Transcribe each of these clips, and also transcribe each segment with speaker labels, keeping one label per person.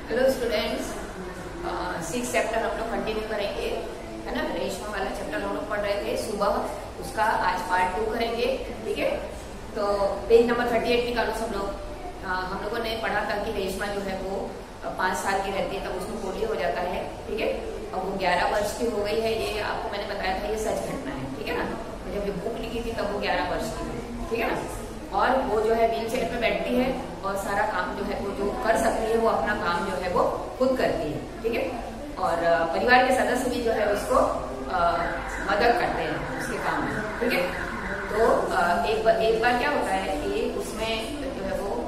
Speaker 1: Hello students, 6 chapter हम लोग continue करेंगे, है ना। रेशमा वाला चैप्टर हम लोग पढ़ रहे थे सुबह, उसका आज पार्ट 2 करेंगे, ठीक है। तो पेज नंबर 38 निकालो सब लोग। हम लोगों ने पढ़ा था कि रेशमा जो है वो 5 साल की रहती है तब उसमें पोलियो हो जाता है, ठीक है। और वो 11 वर्ष की हो गई है, ये आपको मैंने बताया था, ये सच घटना है, ठीक है ना। जब ये बुक लिखी थी तब वो 11 वर्ष की थी, ठीक है ना। और वो जो है व्हील चेयर पे बैठती है और सारा काम जो है वो जो कर सकती है वो अपना काम जो है वो खुद करती है, ठीक है। और परिवार के सदस्य भी जो है उसको मदद करते हैं उसके काम में, ठीक है। तो एक बार क्या होता है कि उसमें जो है वो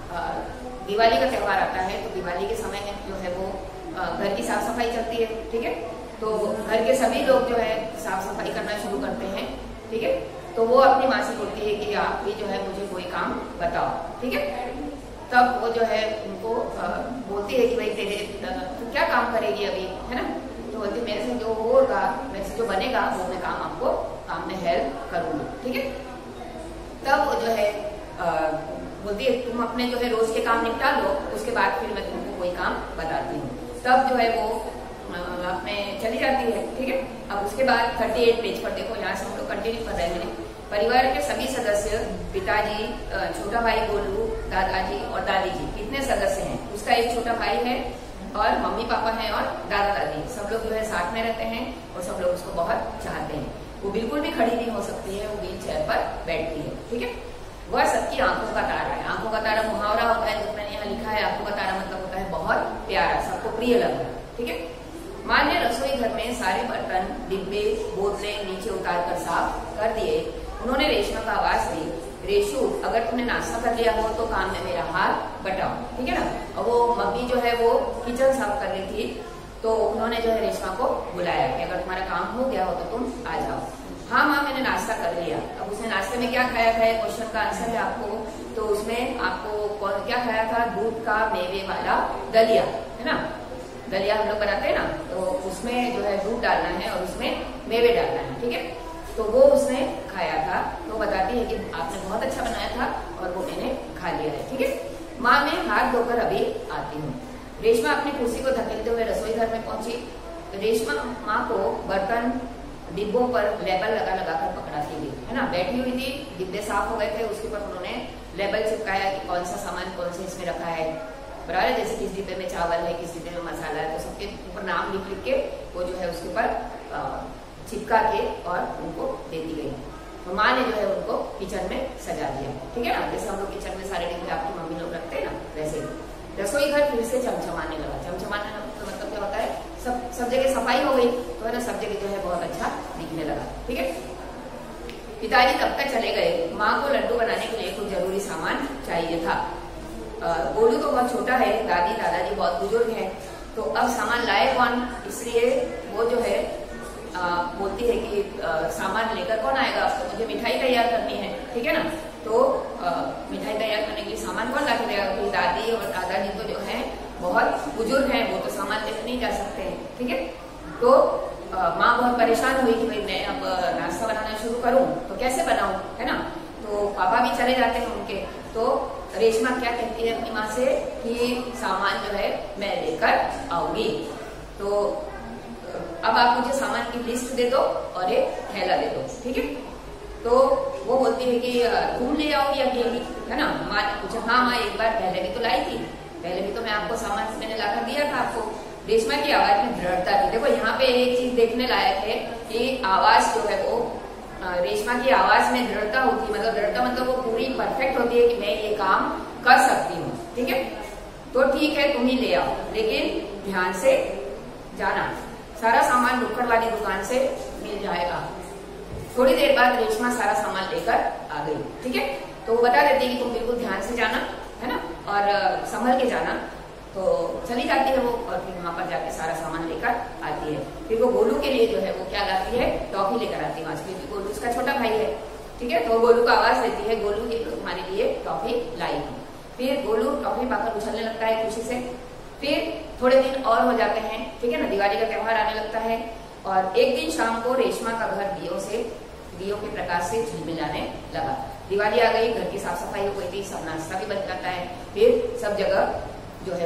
Speaker 1: दिवाली का त्यौहार आता है, तो दिवाली के समय जो है वो घर की साफ सफाई चलती है, ठीक है। तो घर के सभी लोग जो है साफ सफाई करना शुरू करते हैं, ठीक है। तो वो अपनी माँ से बोलती है कि आप भी जो है मुझे कोई काम बताओ, ठीक है। तब वो जो है उनको बोलती है कि भाई तेरे तू क्या काम करेगी अभी, है ना। तो बोलती मेरे से जो होगा, मेरे से जो बनेगा वो मैं काम आपको काम में हेल्प करूंगी, ठीक है। तब वो जो है बोलती है तुम अपने जो है रोज के काम निपटा लो, उसके बाद फिर मैं तुमको कोई काम बताती हूँ। तब जो है वो अपने चली जाती है, ठीक है। अब उसके बाद 38 पेज पर देखो, यहाँ से हम लोग कंटिन्यू कर रहे हैं। परिवार के सभी सदस्य, पिताजी, छोटा भाई गोलू, दादाजी और दादी जी, कितने सदस्य हैं। उसका एक छोटा भाई है और मम्मी पापा हैं और दादा दादी, सब लोग जो है साथ में रहते हैं और सब लोग उसको बहुत चाहते हैं। वो बिल्कुल भी खड़ी नहीं हो सकती है, वो व्हील चेयर पर बैठती है, ठीक है। वह सबकी आंखों का तारा है। आंखों का तारा मुहावरा होता है, जो मैंने यहाँ लिखा है। आंखों का तारा मतलब होता है बहुत प्यारा, सबको प्रिय लग रहा, ठीक है। माँ ने रसोई घर में सारे बर्तन, डिब्बे, बोतलें नीचे उतार कर साफ कर दिए। उन्होंने रेशमा का आवाज दी, रेशु अगर तुमने नाश्ता कर लिया हो तो काम में मेरा हाथ बटाओ, ठीक है ना। और वो मम्मी जो है वो किचन साफ कर रही थी, तो उन्होंने जो है रेशमा को बुलाया कि अगर तुम्हारा काम हो गया हो तो तुम आ जाओ। हाँ माँ मैंने नाश्ता कर लिया। अब उसने नाश्ते में क्या खाया था, क्वेश्चन का आंसर है आपको। तो उसमें आपको क्या खाया था, दूध का मेवे वाला दलिया, है ना। दलिया हम लोग बनाते हैं ना, तो उसमें जो है दूध डालना है और उसमें मेवे डालना है, ठीक है। तो वो उसने खाया था। तो बताती है कि आपने बहुत अच्छा बनाया था और वो मैंने खा लिया है, ठीक है। माँ मैं हाथ धोकर अभी आती हूँ। रेशमा अपनी कुर्सी को धकेलते हुए रसोई घर में पहुंची। रेशमा माँ को बर्तन डिब्बों पर लेबल लगा कर पकड़ाती गई, है ना। बैठी हुई थी, डिब्बे साफ हो गए थे, उसके ऊपर उन्होंने लेबल चिपकाया कि कौन सा सामान कौन से इसमें रखा है, बराबर है। जैसे किस डिब्बे में चावल है, किस डिब्बे में मसाला है, तो सबके ऊपर नाम लिख लिख के वो जो है उसके ऊपर चिपका के और उनको देती गई। तो माँ ने जो है उनको किचन में सजा दिया, ठीक है ना। जैसे हम लोग किचन में सारे डिब्बे आपकी मम्मी लोग रखते हैं ना, वैसे रसोई घर फिर से चमचमाने लगा। चमचमाने का मतलब क्या होता है, सब जगह सफाई हो गई, तो है ना, सब जगह जो है बहुत अच्छा दिखने लगा, ठीक है। पिताजी तब तक चले गए। माँ को लड्डू बनाने के लिए कुछ जरूरी सामान चाहिए था। गोलू तो बहुत छोटा है, दादी दादाजी बहुत बुजुर्ग हैं, तो अब सामान लाए कौन, इसलिए वो जो है बोलती है कि सामान लेकर कौन आएगा, अब तो मुझे मिठाई तैयार करनी है, ठीक है ना। तो मिठाई तैयार करने के लिए सामान कौन ला के देगा, क्योंकि दादी और दादाजी तो जो है बहुत बुजुर्ग हैं, वो तो सामान लेकर नहीं जा सकते हैं, ठीक है। तो माँ बहुत परेशान हुई कि भाई मैं अब नाश्ता बनाना शुरू करूं तो कैसे बनाऊं, है ना। तो पापा भी चले जाते हैं उनके। तो रेशमा क्या कहती है अपनी माँ से कि सामान जो है मैं लेकर आऊंगी। तो अब आप मुझे सामान की लिस्ट दे दो और एक थैला दे दो, ठीक है। तो वो बोलती है कि तुम ले आओगी अकेली, है ना। माँ ने पूछा हाँ माँ एक बार पहले भी तो लाई थी, पहले भी तो मैं आपको सामान मैंने लाकर दिया था आपको। रेशमा की आवाज में दृढ़ता थी। देखो यहाँ पे एक चीज देखने लायक है कि आवाज जो है वो रेशमा की आवाज में दृढ़ता होती है, मतलब दृढ़ता मतलब वो पूरी परफेक्ट होती है कि मैं ये काम कर सकती हूँ, ठीक है। तो ठीक है तुम ही ले आओ, लेकिन ध्यान से जाना, सारा सामान नुक्कड़ वाली दुकान से मिल जाएगा। थोड़ी देर बाद रेशमा सारा सामान लेकर आ गई, ठीक है। तो वो बता देती है कि तुम बिल्कुल ध्यान से जाना, है ना, और संभल के जाना। तो चली जाती है वो और फिर वहां पर जाके सारा सामान लेकर आती है। फिर वो गोलू के लिए जो है वो क्या लाती है, टॉफी लेकर आती है वहां से, क्योंकि गोलू उसका छोटा भाई है, ठीक है। तो गोलू को आवाज देती है, गोलू ये तुम्हारे लिए टॉफी लाई थी। फिर गोलू टॉफी पाकर उछलने लगता है खुशी से। फिर थोड़े दिन और हो जाते हैं, ठीक है ना, दिवाली का त्यौहार आने लगता है। और एक दिन शाम को रेशमा का घर दियों के प्रकाश से झिलमिलाने लगा। दिवाली आ गई, घर की साफ सफाई हो गई थी, सब नाश्ता भी बन जाता है, फिर सब जगह जो है वो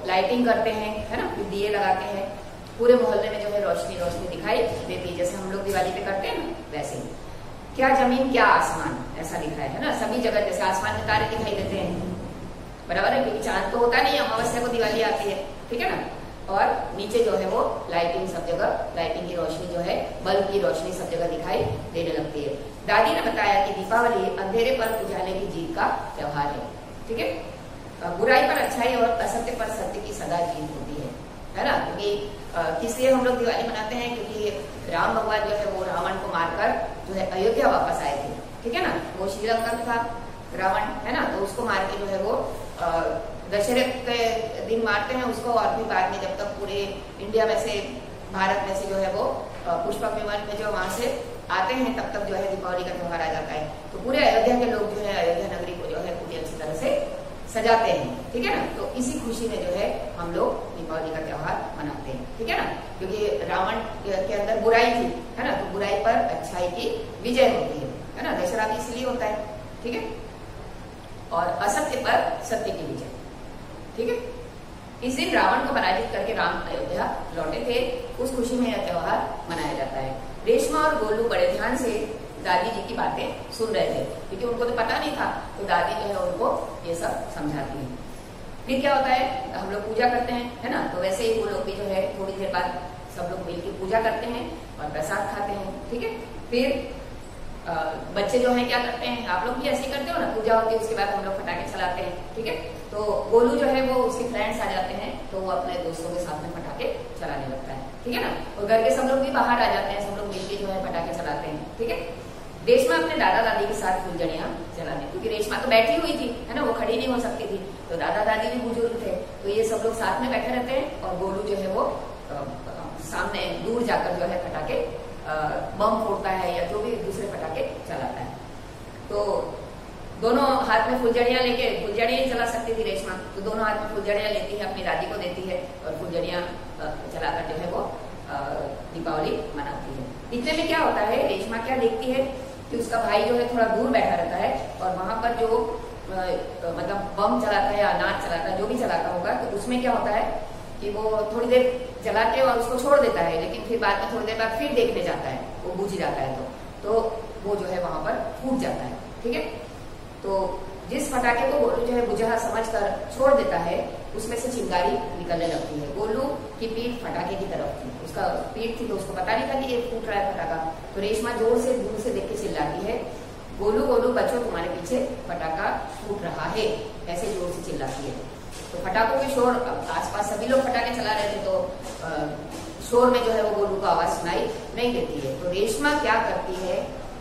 Speaker 1: लाइटिंग करते हैं, है ना, फिर दिए लगाते हैं, पूरे मोहल्ले में जो है रोशनी रोशनी दिखाई देती है, जैसे हम लोग दिवाली पे करते हैं ना वैसे ही। क्या जमीन क्या आसमान, ऐसा लिखा है ना, सभी जगह जैसे आसमान में तारे दिखाई देते हैं, बराबर है, क्योंकि चांद तो होता नहीं, अमावस्या को दिवाली आती है, ठीक है ना। और नीचे जो है वो लाइटिंग सब जगह, लाइटिंग की रोशनी जो है, बल्ब की रोशनी सब जगह दिखाई देने लगती है। दादी ने बताया कि दीपावली अंधेरे पर उजाले की जीत का त्योहार है, ठीक है। बुराई पर अच्छाई और असत्य पर सत्य की सदा जीत होती है ना। क्योंकि किस लिए हम लोग दिवाली मनाते हैं, क्योंकि राम भगवान जो है वो रावण को मारकर जो है अयोध्या वापस आए थे, ठीक है ना। वो श्रीलंका था रावण, है ना, तो उसको मार के जो है वो दशहरे के दिन मारते हैं उसको, और भी बाद में जब तक पूरे इंडिया में से, भारत में से जो है वो पुष्पक विमान में जो वहां से आते हैं, तब तक जो है दीपावली का त्योहार आ जाता है। तो पूरे अयोध्या के लोग जो है अयोध्या नगरी को जो है पूरी अच्छी तरह से सजाते हैं, ठीक है ना। तो इसी खुशी में जो है हम लोग दीपावली का त्योहार मनाते हैं, ठीक है ना। क्योंकि रावण के अंदर बुराई थी, है ना, तो बुराई पर अच्छाई की विजय होती है ना। दशहरा भी इसलिए होता है, ठीक है। और असत्य पर सत्य की विजय, ठीक है। इस दिन रावण को पराजित करके राम अयोध्या लौटे थे, उस खुशी में यह त्योहार मनाया जाता है। रेशमा और गोलू बड़े ध्यान से दादी जी की बातें सुन रहे थे, क्योंकि उनको तो पता नहीं था, तो दादी जो है उनको ये सब समझाती है। फिर क्या होता है, हम लोग पूजा करते हैं, है ना, तो वैसे ही वो लोग भी जो है थोड़ी देर बाद सब लोग मिलकर पूजा करते हैं और प्रसाद खाते हैं, ठीक है। फिर बच्चे जो है क्या करते हैं, आप लोग भी ऐसे ही करते हो ना, पूजा होती है उसके बाद हम लोग पटाखे चलाते हैं, ठीक है। तो गोलू जो है वो उसके फ्रेंड्स आ जाते हैं, तो वो अपने दोस्तों के साथ में पटाखे चलाने लगता है, ठीक है ना। और घर के सब लोग भी बाहर आ जाते हैं, सब लोग मिलकर जो है पटाखे चलाते हैं, ठीक है। रेशमा अपने दादा दादी के साथ फुलझड़ियां जलाने, क्योंकि रेशमा तो बैठी हुई थी, है ना, वो खड़ी नहीं हो सकती थी, तो दादा दादी भी बुजुर्ग थे, तो ये सब लोग साथ में बैठे रहते हैं, और गोलू जो है वो सामने दूर जाकर जो है पटाखे बम फोड़ता है या जो भी दूसरे पटाखे चलाता है। तो दोनों हाथ में फुलझड़ियां लेके, फुलझड़ियां ही चला सकती थी रेशमा, तो दोनों हाथ में फुलझड़ियां लेती है, अपनी दादी को देती है और फुलझड़ियां चलाकर जो है वो दीपावली मनाती है। इतने में क्या होता है, रेशमा क्या देखती है कि उसका भाई जो है थोड़ा दूर बैठा रहता है, और वहां पर जो मतलब बम चलाता है या अनाज चलाता है, जो भी चलाता होगा, तो उसमें क्या होता है कि वो थोड़ी देर जला के और उसको छोड़ देता है, लेकिन फिर बाद में थोड़ी देर बाद फिर देखने जाता है, वो बुझ जाता है, तो वो जो है वहां पर फूट जाता है, ठीक है। तो जिस पटाखे को गोलू जो है बुझा समझकर छोड़ देता है, उसमें से चिंगारी निकलने लगती है। गोलू की पीठ पटाखे की तरफ थी, उसका पीठ थी, तो उसको पता नहीं था कि ये फूट रहा है पटाखा। तो रेशमा जोर से दूर से देख के चिल्लाती है, गोलू गोलू बच्चों तुम्हारे पीछे पटाखा फूट रहा है, ऐसे जोर से चिल्लाती है। तो पटाखों के शोर, आसपास सभी लोग पटाखे चला रहे थे, तो शोर में जो है वो गोलू का आवाज सुनाई नहीं देती है। तो रेशमा क्या करती है,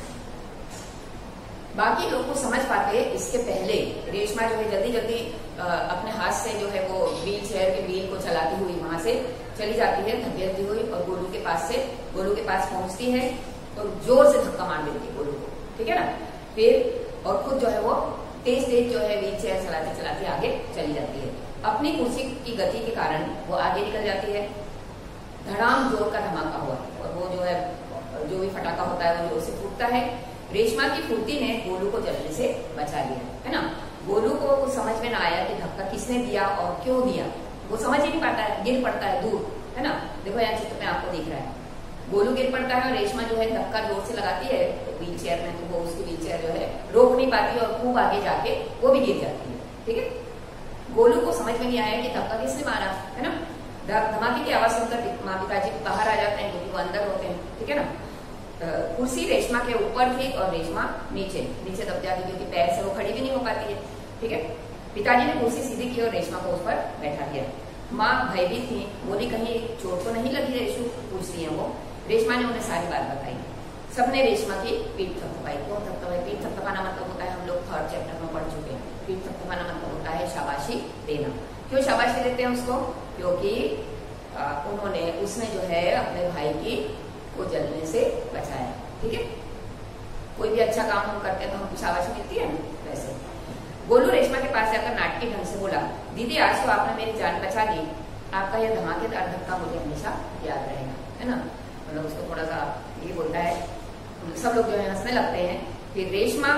Speaker 1: बाकी लोग को समझ पाते इसके पहले रेशमा जो है जल्दी जल्दी अपने हाथ से जो है वो व्हील चेयर के व्हील को चलाती हुई वहां से चली जाती है, धकेलती हुई, और गोलू के पास पहुंचती है, और जोर से धक्का मार देती है गोलू को, ठीक है ना। फिर और खुद जो है वो तेज तेज जो है व्हील चेयर चलाते चलाते आगे चली जाती है। अपनी कुर्सी की गति के कारण वो आगे निकल जाती है। धड़ाम जोर का धमाका हुआ, और वो जो है जो भी फटाका होता है वो जोर से फूटता है। रेशमा की फुर्ती ने गोलू को जलने से बचा लिया, है ना। गोलू को समझ में ना आया कि धक्का किसने दिया और क्यों दिया, वो समझ ही नहीं पाता है, गिर पड़ता है दूर, है ना। देखो यहाँ चित्र में आपको दिख रहा है, गोलू गिर पड़ता है और रेशमा जो है धक्का जोर से लगाती है व्हील चेयर में, तो वो उसकी व्हील चेयर जो है रोक नहीं पाती और खूब आगे जाके वो भी गिर जाती है, ठीक है। गोलू को समझ में नहीं आया कि धक्का किसने मारा, है ना। धमाके की आवाज सुनकर माँ पिताजी बाहर आ जाते हैं, क्योंकि वो अंदर होते हैं, ठीक है ना। कुर्सी रेशमा के ऊपर थी और रेशमा नीचे दब जाती, क्योंकि पैर से वो खड़ी भी नहीं हो पाती है, ठीक है। पिताजी ने कुर्सी सीधी की और रेशमा को उस पर बैठा दिया। माँ भयभीत थी, बोली कहीं चोट तो नहीं लगी रेशू, पूछ रही है वो। रेशमा ने उन्हें सारी बात बताई। सबने रेशमा की पीठ थपथपाई। कौन थपथपाई? पीठ थपथपाना मतलब होता है, हम लोग 3rd चैप्टर में पढ़ चुके हैं, पीठ थपथपाना मतलब होता है शाबाशी देना। क्यों शाबाशी देते हैं उसको? क्योंकि उसने जो है अपने भाई की को जलने से बचाया, ठीक है। कोई भी अच्छा काम हम करते हैं तो हमको शाबाशी मिलती है ना, वैसे। गोलू रेशमा के पास जाकर नाटकीय ढंग से बोला, दीदी आज तो आपने मेरी जान बचा दी, आपका यह धमाकेदार धक्का मुझे हमेशा याद रहेगा, है ना। मतलब उसको थोड़ा सा ये बोलता है, सब लोग जो है हंसने लगते हैं। फिर रेशमा,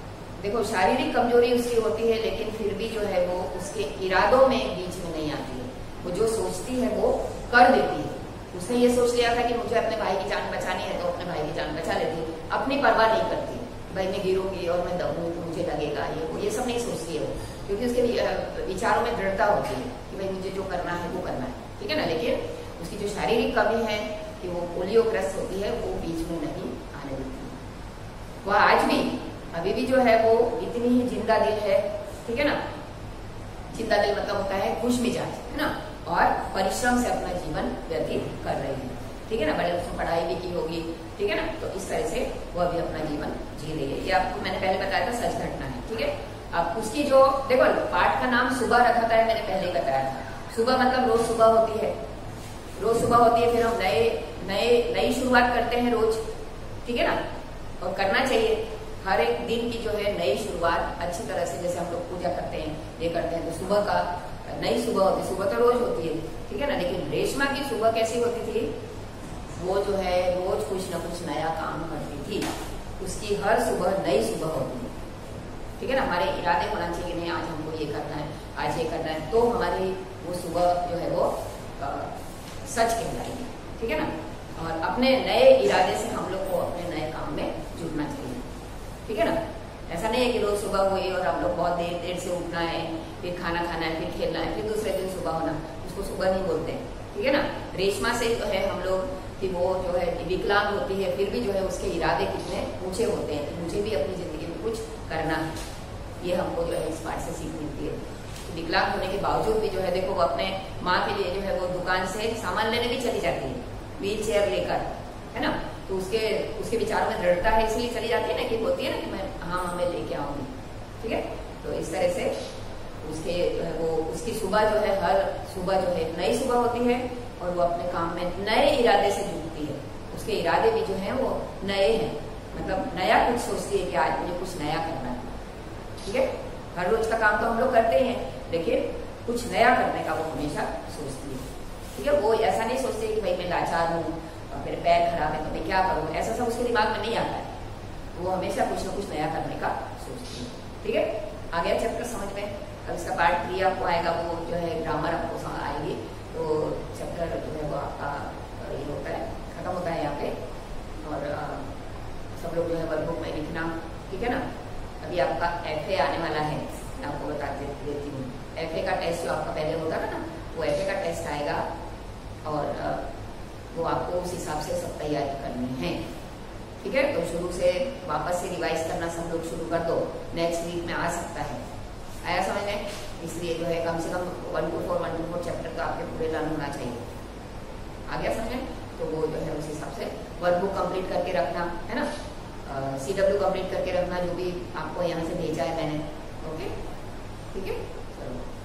Speaker 1: देखो शारीरिक कमजोरी उसकी होती है, लेकिन फिर भी जो है वो उसके इरादों में बीच में नहीं आती है, कर देती है। उसने ये सोच लिया था कि मुझे अपने भाई की जान बचानी है तो अपने भाई की जान बचा लेती है, अपनी परवाह नहीं करती भाई मैं गिरूंगी और मैं दबूंगी तो मुझे लगेगा ये सब नहीं सोचती है वो, क्योंकि उसके विचारों में दृढ़ता होती है कि भाई मुझे जो करना है वो करना है, ठीक है ना। लेकिन उसकी जो शारीरिक कमी है कि वो पोलियोग्रस्त होती है वो बीच में नहीं आने देती। वह आज भी अभी भी जो है वो इतनी ही जिंदा दिल है, ठीक है ना। जिंदा दिल मतलब होता है खुश मिजाज, है ना, और परिश्रम से अपना जीवन व्यतीत कर रही है, ठीक है ना। बड़े उसने पढ़ाई भी की होगी, ठीक है ना। तो इस तरह से वो अभी अपना जीवन जी रही है। ये आपको मैंने पहले बताया था, सच घटना है, ठीक है। अब उसकी जो देखो पाठ का नाम सुबह रखा था, मैंने पहले बताया था। सुबह मतलब रोज सुबह होती है, रोज सुबह होती है, फिर हम नई शुरुआत करते हैं रोज, ठीक है ना। और करना चाहिए हर एक दिन की जो है नई शुरुआत अच्छी तरह से, जैसे हम लोग पूजा करते हैं ये करते हैं तो सुबह का नई सुबह होती है। सुबह तो रोज होती है, ठीक है ना। लेकिन रेशमा की सुबह कैसी होती थी, वो जो है रोज कुछ न कुछ नया काम करती थी। उसकी हर सुबह नई सुबह होती है, ठीक है ना। हमारे इरादे होना चाहिए कि नहीं आज हमको ये करना है, आज ये करना है, तो हमारी वो सुबह जो है वो सच कहलाएगी, ठीक है ना। और अपने नए इरादे से हम लोग को अपने नए काम में जुटना चाहिए, ठीक है ना। ऐसा नहीं है कि रोज सुबह हुई और हम लोग बहुत देर से उठना है, फिर खाना खाना है, फिर खेलना है, फिर दूसरे दिन सुबह होना, उसको सुबह नहीं बोलते, ठीक है ना। रेशमा से जो है हम लोग कि वो जो है विकलांग होती है, फिर भी जो है उसके इरादे कितने ऊंचे होते हैं कि मुझे भी अपनी जिंदगी में कुछ करना है। ये हमको जो है इस पाठ से सीख मिलती है। विकलांग होने के बावजूद भी जो है देखो वो अपने माँ के लिए जो है वो दुकान से सामान लेने भी चली जाती है, व्हील चेयर लेकर, है ना। तो उसके विचारों में दृढ़ता है, इसलिए चली जाती है ना, कि होती है ना कि मैं हाँ मैं लेके आऊंगी, ठीक है। तो इस तरह से उसके वो उसकी सुबह जो है हर सुबह जो है नई सुबह होती है और वो अपने काम में नए इरादे से जुटती है। उसके इरादे भी जो है वो नए हैं, मतलब नया कुछ सोचती है कि आज मुझे कुछ नया करना है, ठीक है। हर रोज का काम तो हम लोग करते हैं, लेकिन कुछ नया करने का वो हमेशा सोचती है, ठीक है। वो ऐसा नहीं सोचती कि भाई मैं लाचार हूँ और मेरे पैर खराब है तो मैं क्या करूँ, ऐसा सब उसके दिमाग में नहीं आता है। वो हमेशा कुछ न कुछ नया करने का सोचती है, ठीक है। आ गया चैप्टर समझ में। अब इसका पार्ट 3 आपको आएगा, वो जो है ग्रामर आपको समझ आएगी। तो चैप्टर जो है वो आपका ये होता है, खत्म होता है यहाँ पे। और सब लोग जो है वर्कबुक में लिखना, ठीक है ना। अभी आपका FA आने वाला है, मैं आपको बता देती हूँ। FA का टेस्ट जो आपका पहले होता था ना, वो FA का टेस्ट आएगा और वो आपको उस हिसाब से सब तैयारी करनी है, ठीक है। तो शुरू से वापस से रिवाइज करना सब लोग शुरू कर दो, नेक्स्ट वीक में आ सकता है। आया समझ में? इसलिए जो है कम से कम 1 to 4 चैप्टर तो आपके पूरे लर्न होना चाहिए। आ गया समझ में? तो वो जो है उस हिसाब से वर्कबुक कंप्लीट करके रखना, है ना। CW कंप्लीट करके रखना, जो भी आपको यहाँ से भेजा है मैंने, ओके, ठीक है। चलो।